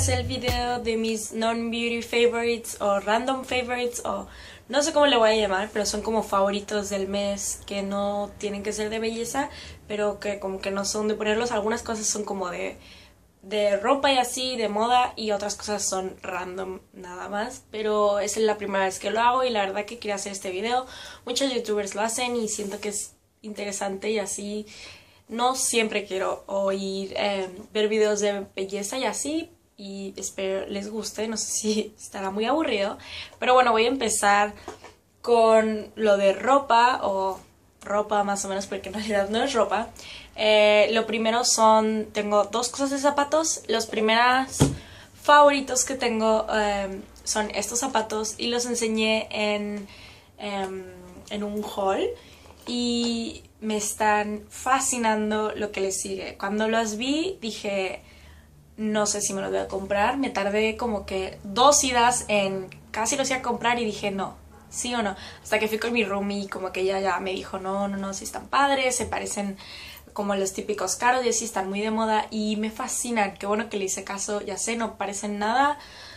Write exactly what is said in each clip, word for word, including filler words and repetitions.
hacer el video de mis non-beauty favorites o random favorites o no sé cómo le voy a llamar, pero son como favoritos del mes que no tienen que ser de belleza, pero que como que no son de ponerlos. Algunas cosas son como de, de ropa y así, de moda, y otras cosas son random nada más, pero es la primera vez que lo hago y la verdad que quería hacer este video. Muchos youtubers lo hacen y siento que es interesante y así. No siempre quiero oír, eh, ver videos de belleza y así, y espero les guste. No sé si estará muy aburrido, pero bueno, voy a empezar con lo de ropa, o ropa más o menos, porque en realidad no es ropa. Eh, lo primero son, tengo dos cosas de zapatos. Los primeros favoritos que tengo eh, son estos zapatos y los enseñé en, eh, en un haul y me están fascinando lo que les sigue. Cuando los vi dije, no sé si me los voy a comprar. Me tardé como que dos idas en casi los iba a comprar y dije no, sí o no. Hasta que fui con mi roomie y como que ella ya me dijo no, no, no, sí están padres, se parecen como los típicos caros y así, están muy de moda y me fascinan. Qué bueno que le hice caso, ya sé, no parecen nada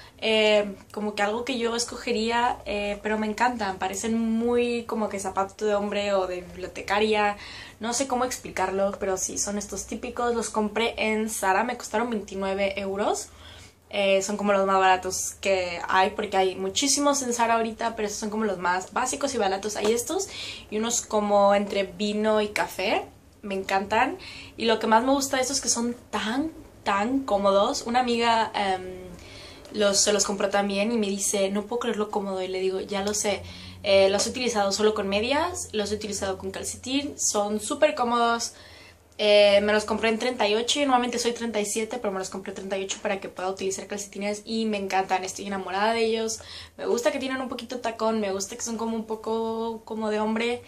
Eh, como que algo que yo escogería, eh, pero me encantan, parecen muy como que zapato de hombre o de bibliotecaria, no sé cómo explicarlo, pero sí, son estos típicos. Los compré en Zara, me costaron veintinueve euros, eh, son como los más baratos que hay, porque hay muchísimos en Zara ahorita, pero estos son como los más básicos y baratos. Hay estos y unos como entre vino y café, me encantan, y lo que más me gusta de estos es que son tan, tan cómodos. Una amiga Um, Los, se los compró también y me dice, no puedo creer lo cómodo, y le digo, ya lo sé, eh, los he utilizado solo con medias, los he utilizado con calcetín, son súper cómodos. Eh, me los compré en treinta y ocho, yo normalmente soy treinta y siete, pero me los compré treinta y ocho para que pueda utilizar calcetines y me encantan, estoy enamorada de ellos. Me gusta que tienen un poquito de tacón, me gusta que son como un poco como de hombre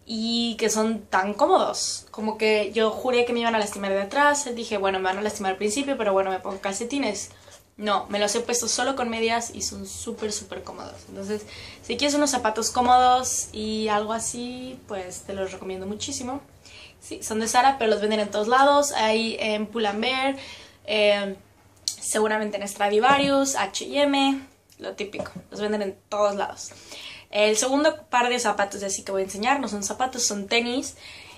y que son tan cómodos. Como que yo juré que me iban a lastimar de atrás, dije, bueno, me van a lastimar al principio, pero bueno, me pongo calcetines. No, me los he puesto solo con medias y son súper, súper cómodos. Entonces, si quieres unos zapatos cómodos y algo así, pues te los recomiendo muchísimo. Sí, son de Zara, pero los venden en todos lados. Hay en Pull&Bear, eh, seguramente en Stradivarius, H y M, lo típico. Los venden en todos lados. El segundo par de zapatos así que voy a enseñar no son zapatos, son tenis.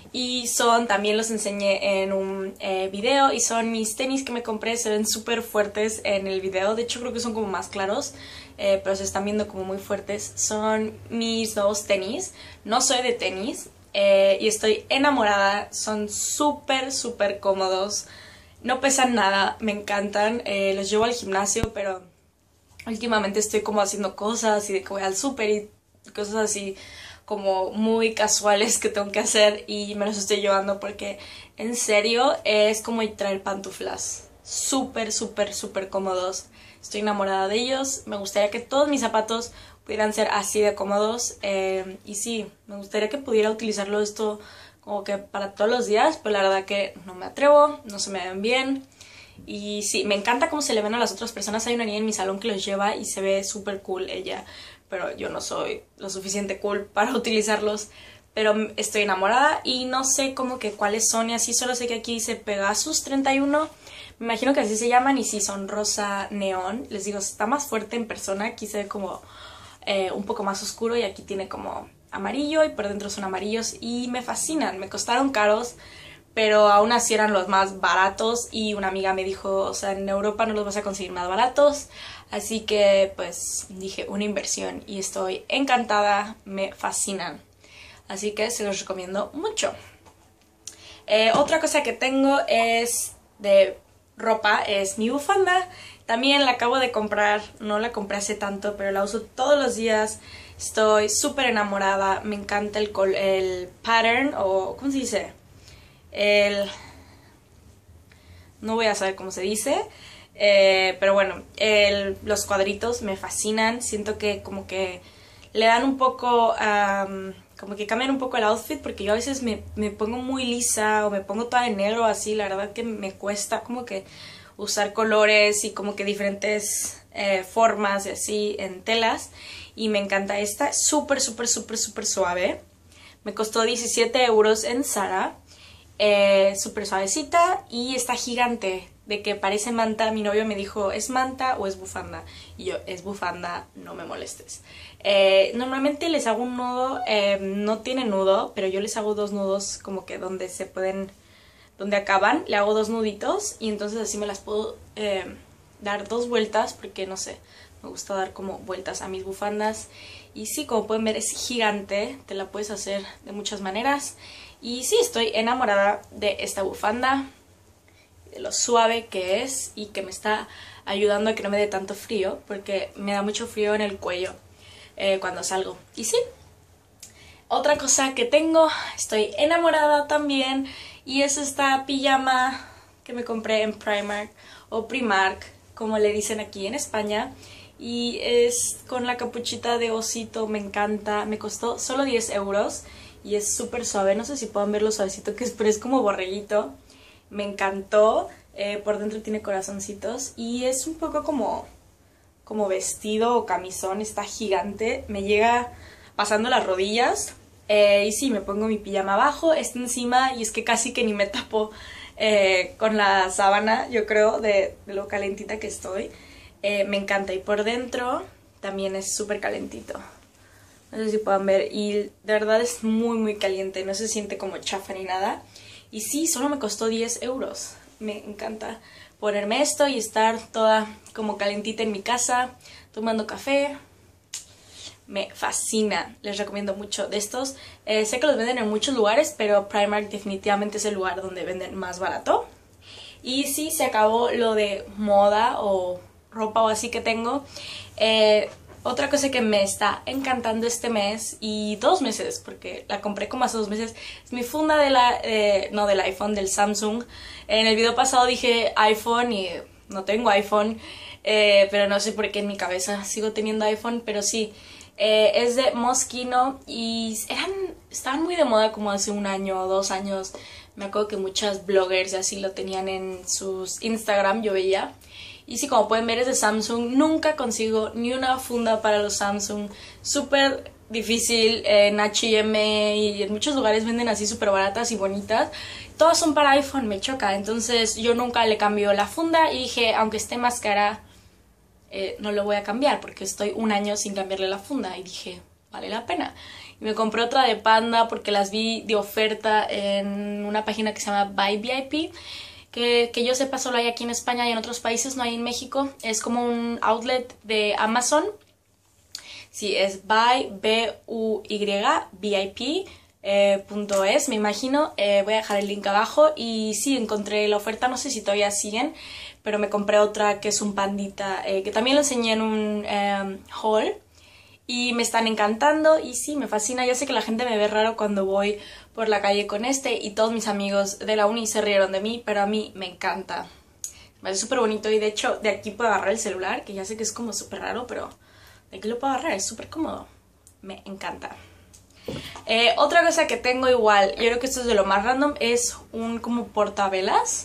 Y son, también los enseñé en un eh, video, y son mis tenis que me compré. Se ven súper fuertes en el video, de hecho creo que son como más claros, eh, pero se están viendo como muy fuertes. Son mis nuevos tenis, no soy de tenis, eh, y estoy enamorada. Son súper, súper cómodos, no pesan nada, me encantan. Eh, los llevo al gimnasio, pero últimamente estoy como haciendo cosas y de que voy al súper y cosas así como muy casuales que tengo que hacer, y me los estoy llevando porque en serio es como traer pantuflas. Súper, súper, súper cómodos. Estoy enamorada de ellos. Me gustaría que todos mis zapatos pudieran ser así de cómodos, eh, y sí, me gustaría que pudiera utilizarlo esto como que para todos los días, pero la verdad que no me atrevo, no se me ven bien. Y sí, me encanta cómo se le ven a las otras personas. Hay una niña en mi salón que los lleva y se ve súper cool ella, pero yo no soy lo suficiente cool para utilizarlos. Pero estoy enamorada y no sé como que cuáles son y así, solo sé que aquí dice Pegasus treinta y uno. Me imagino que así se llaman, y sí, son rosa neón. Les digo, está más fuerte en persona, aquí se ve como eh, un poco más oscuro, y aquí tiene como amarillo y por dentro son amarillos y me fascinan. Me costaron caros, pero aún así eran los más baratos, y una amiga me dijo, o sea, en Europa no los vas a conseguir más baratos, así que pues dije, una inversión, y estoy encantada, me fascinan, así que se los recomiendo mucho. Eh, otra cosa que tengo es de ropa, es mi bufanda. También la acabo de comprar, no la compré hace tanto, pero la uso todos los días. Estoy súper enamorada, me encanta el, el pattern, o ¿cómo se dice? El... no voy a saber cómo se dice, eh, pero bueno, el, los cuadritos me fascinan. Siento que como que le dan un poco, um, como que cambian un poco el outfit, porque yo a veces me, me pongo muy lisa o me pongo toda de negro así, la verdad que me cuesta como que usar colores y como que diferentes eh, formas y así en telas, y me encanta esta, súper, súper, súper, súper suave. Me costó diecisiete euros en Zara. Eh, súper suavecita y está gigante. de que parece manta. Mi novio me dijo, ¿es manta o es bufanda? Y yo, es bufanda, no me molestes. Eh, normalmente les hago un nudo, eh, no tiene nudo, pero yo les hago dos nudos como que donde se pueden, donde acaban, le hago dos nuditos y entonces así me las puedo eh, dar dos vueltas porque no sé, me gusta dar como vueltas a mis bufandas. Y sí, como pueden ver es gigante, te la puedes hacer de muchas maneras. Y sí, estoy enamorada de esta bufanda, de lo suave que es y que me está ayudando a que no me dé tanto frío, porque me da mucho frío en el cuello eh, cuando salgo. Y sí, otra cosa que tengo, estoy enamorada también, y es esta pijama que me compré en Primark o Primark, como le dicen aquí en España. Y es con la capuchita de osito, me encanta, me costó solo diez euros y es súper suave, no sé si puedan ver lo suavecito que es, pero es como borreguito. Me encantó, eh, por dentro tiene corazoncitos y es un poco como, como vestido o camisón, está gigante, me llega pasando las rodillas. Eh, y sí, me pongo mi pijama abajo, está encima y es que casi que ni me tapo eh, con la sábana, yo creo, de, de lo calentita que estoy. Eh, me encanta y por dentro también es súper calentito. No sé si puedan ver y de verdad es muy muy caliente, no se siente como chafa ni nada. Y sí, solo me costó diez euros. Me encanta ponerme esto y estar toda como calentita en mi casa, tomando café. Me fascina, les recomiendo mucho de estos. Eh, sé que los venden en muchos lugares, pero Primark definitivamente es el lugar donde venden más barato. Y sí, se acabó lo de moda o ropa o así que tengo. Eh, otra cosa que me está encantando este mes y dos meses, porque la compré como hace dos meses, es mi funda de la, eh, no del iPhone, del Samsung. En el video pasado dije iPhone y no tengo iPhone, eh, pero no sé por qué en mi cabeza sigo teniendo iPhone, pero sí. Eh, es de Moschino y eran, estaban muy de moda como hace un año o dos años. Me acuerdo que muchas bloggers y así lo tenían en sus Instagram, yo veía. Y sí, como pueden ver es de Samsung. Nunca consigo ni una funda para los Samsung. Súper difícil. En H y M y en muchos lugares venden así súper baratas y bonitas. Todas son para iPhone, me choca. Entonces yo nunca le cambio la funda y dije, aunque esté más cara, eh, no lo voy a cambiar porque estoy un año sin cambiarle la funda. Y dije, vale la pena. Y me compré otra de Panda porque las vi de oferta en una página que se llama Buy V I P. Que, que yo sepa solo hay aquí en España y en otros países, no hay en México. Es como un outlet de Amazon. Sí, es Buy, B U Y, V I P, eh, punto es, me imagino. Eh, voy a dejar el link abajo. Y sí, encontré la oferta, no sé si todavía siguen, pero me compré otra que es un pandita, eh, que también lo enseñé en un eh, haul. Y me están encantando y sí, me fascina. Ya sé que la gente me ve raro cuando voy por la calle con este y todos mis amigos de la uni se rieron de mí, pero a mí me encanta. Me parece súper bonito y de hecho de aquí puedo agarrar el celular, que ya sé que es como súper raro, pero de aquí lo puedo agarrar, es súper cómodo. Me encanta. Eh, otra cosa que tengo igual, yo creo que esto es de lo más random, es un como portavelas.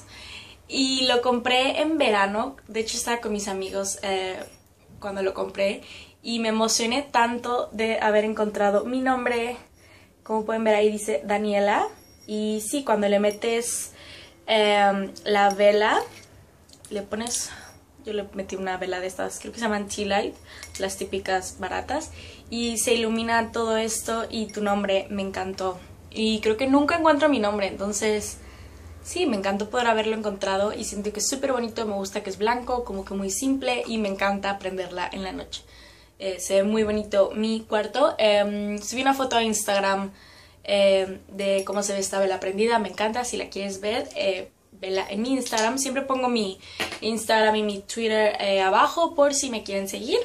Y lo compré en verano, de hecho estaba con mis amigos eh, cuando lo compré. Y me emocioné tanto de haber encontrado mi nombre. Como pueden ver ahí dice Daniela. Y sí, cuando le metes eh, la vela, le pones... Yo le metí una vela de estas, creo que se llaman Tea Light, las típicas baratas. Y se ilumina todo esto y tu nombre me encantó. Y creo que nunca encuentro mi nombre, entonces... Sí, me encantó poder haberlo encontrado y siento que es súper bonito. Me gusta que es blanco, como que muy simple y me encanta prenderla en la noche. Eh, se ve muy bonito mi cuarto. Eh, subí una foto a Instagram eh, de cómo se ve esta vela prendida. Me encanta, si la quieres ver, eh, vela en mi Instagram. Siempre pongo mi Instagram y mi Twitter eh, abajo por si me quieren seguir.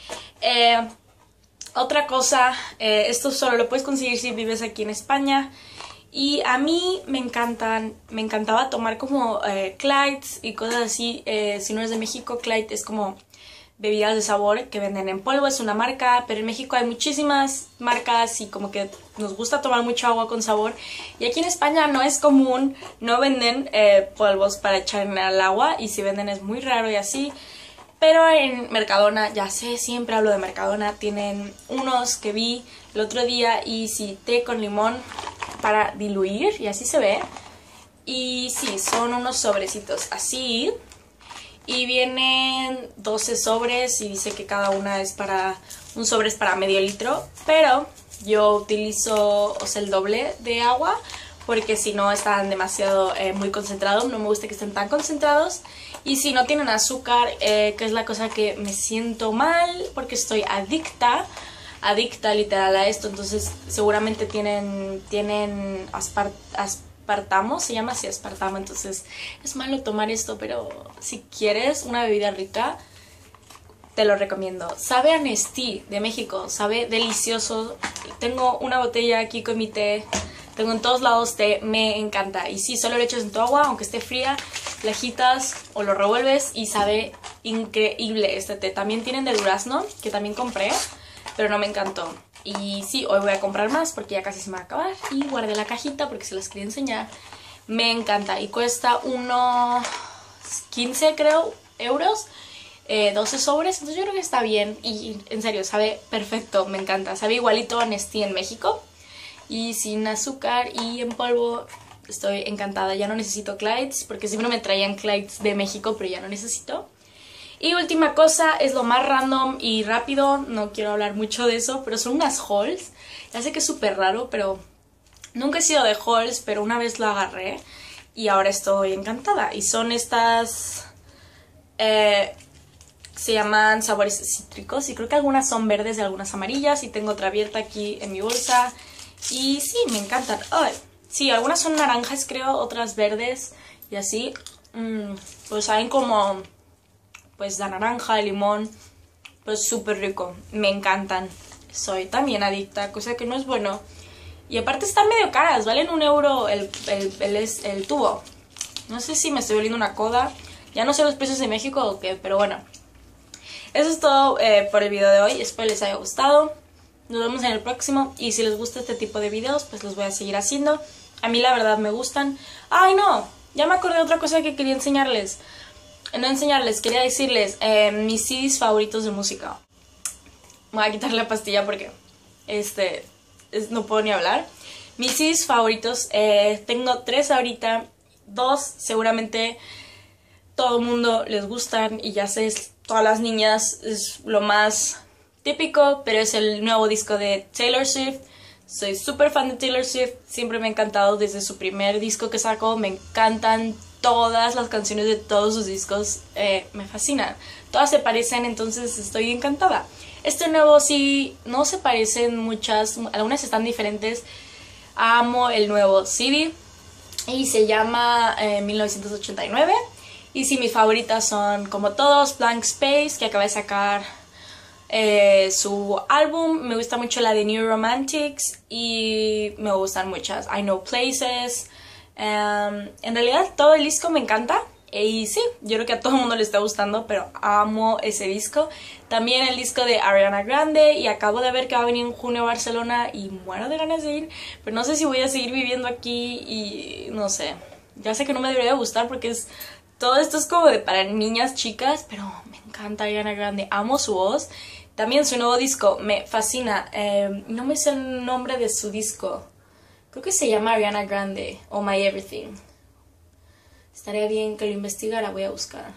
Eh, otra cosa, eh, esto solo lo puedes conseguir si vives aquí en España. Y a mí me encantan, me encantaba tomar como eh, Clydes y cosas así. Eh, si no eres de México, Clyde es como bebidas de sabor que venden en polvo, es una marca, pero en México hay muchísimas marcas y como que nos gusta tomar mucho agua con sabor. Y aquí en España no es común, no venden eh, polvos para echar en el agua y si venden es muy raro y así. Pero en Mercadona, ya sé, siempre hablo de Mercadona, tienen unos que vi el otro día y sí, té con limón para diluir y así se ve. Y sí, son unos sobrecitos así Y vienen doce sobres y dice que cada una es para... un sobre es para medio litro, pero yo utilizo, o sea, el doble de agua porque si no están demasiado eh, muy concentrados, no me gusta que estén tan concentrados. Y si no tienen azúcar, eh, que es la cosa que me siento mal porque estoy adicta, adicta literal a esto, entonces seguramente tienen, tienen aspart aspartamo, se llama así, aspartamo, entonces es malo tomar esto, pero si quieres una bebida rica, te lo recomiendo. Sabe a Nestí de México, sabe delicioso. Tengo una botella aquí con mi té, tengo en todos lados té, me encanta. Y sí, solo lo echas en tu agua, aunque esté fría, la agitas o lo revuelves y sabe increíble este té. También tienen de durazno, que también compré, pero no me encantó. Y sí, hoy voy a comprar más porque ya casi se me va a acabar. Y guardé la cajita porque se las quería enseñar. Me encanta y cuesta unos quince, creo, euros. Eh, doce sobres, entonces yo creo que está bien. Y en serio, sabe perfecto, me encanta. Sabe igualito a Nestí en México. Y sin azúcar y en polvo. Estoy encantada. Ya no necesito Clydes porque siempre me traían Clydes de México, pero ya no necesito. Y última cosa, es lo más random y rápido, no quiero hablar mucho de eso, pero son unas Halls. Ya sé que es súper raro, pero nunca he sido de Halls, pero una vez lo agarré y ahora estoy encantada. Y son estas, eh, se llaman sabores cítricos y creo que algunas son verdes y algunas amarillas y tengo otra abierta aquí en mi bolsa. Y sí, me encantan. Oh, sí, algunas son naranjas creo, otras verdes y así. Mm, pues saben como... pues la naranja, el limón, pues súper rico, me encantan. Soy también adicta, cosa que no es bueno. Y aparte están medio caras, valen un euro el, el, el, el, el tubo. No sé si me estoy volviendo una coda, ya no sé los precios de México o qué, pero bueno. Eso es todo eh, por el video de hoy, espero les haya gustado. Nos vemos en el próximo y si les gusta este tipo de videos, pues los voy a seguir haciendo. A mí la verdad me gustan. ¡Ay no! Ya me acordé de otra cosa que quería enseñarles. No enseñarles, quería decirles eh, mis C Ds favoritos de música. Me voy a quitar la pastilla porque este es, no puedo ni hablar. Mis C Ds favoritos, eh, tengo tres ahorita. Dos seguramente todo el mundo les gustan y ya sé, todas las niñas es lo más típico, pero es el nuevo disco de Taylor Swift. Soy súper fan de Taylor Swift, siempre me ha encantado desde su primer disco que sacó, me encantan todas las canciones de todos sus discos, eh, me fascinan. Todas se parecen, entonces estoy encantada. Este nuevo sí, no se parecen muchas, algunas están diferentes. Amo el nuevo C D y se llama eh, mil novecientos ochenta y nueve. Y sí, mis favoritas son como todos, Blank Space, que acaba de sacar eh, su álbum. Me gusta mucho la de New Romantics y me gustan muchas. I Know Places. Um, en realidad todo el disco me encanta y sí, yo creo que a todo el mundo le está gustando, pero amo ese disco. También el disco de Ariana Grande y acabo de ver que va a venir en junio a Barcelona y muero de ganas de ir, pero no sé si voy a seguir viviendo aquí y no sé, ya sé que no me debería gustar porque es todo esto es como de para niñas chicas, pero me encanta Ariana Grande, amo su voz. También su nuevo disco me fascina, eh, no me sé el nombre de su disco. Creo que se llama Ariana Grande o My Everything. Estaría bien que lo investigara, voy a buscar.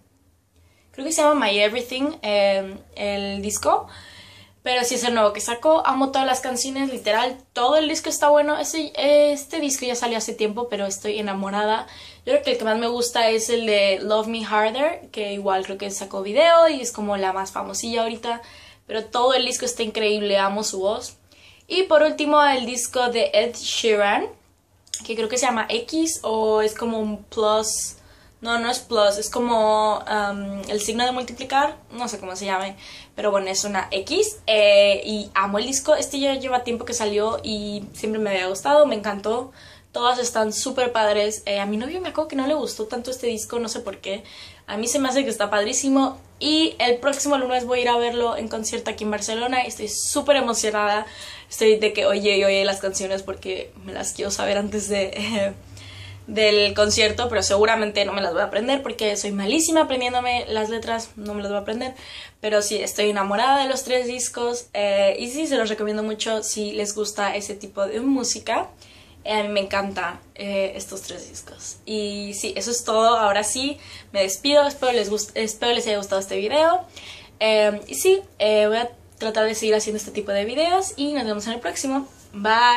Creo que se llama My Everything, eh, el disco. Pero sí es el nuevo que sacó. Amo todas las canciones, literal. Todo el disco está bueno. Este, este disco ya salió hace tiempo, pero estoy enamorada. Yo creo que el que más me gusta es el de Love Me Harder, que igual creo que sacó video y es como la más famosilla ahorita. Pero todo el disco está increíble, amo su voz. Y por último el disco de Ed Sheeran, que creo que se llama X o es como un plus, no, no es plus, es como um, el signo de multiplicar, no sé cómo se llame, pero bueno, es una X eh, y amo el disco. Este ya lleva tiempo que salió y siempre me había gustado, me encantó, todas están súper padres. Eh, a mi novio me acuerdo que no le gustó tanto este disco, no sé por qué, a mí se me hace que está padrísimo. Y el próximo lunes voy a ir a verlo en concierto aquí en Barcelona. Estoy súper emocionada. Estoy de que oye y oye las canciones porque me las quiero saber antes de, eh, del concierto. Pero seguramente no me las voy a aprender porque soy malísima aprendiéndome las letras. No me las voy a aprender. Pero sí, estoy enamorada de los tres discos. Eh, y sí, se los recomiendo mucho si les gusta ese tipo de música. Eh, a mí me encantan eh, estos tres discos. Y sí, eso es todo. Ahora sí, me despido. Espero les, gust espero les haya gustado este video. Eh, y sí, eh, voy a tratar de seguir haciendo este tipo de videos y nos vemos en el próximo. Bye.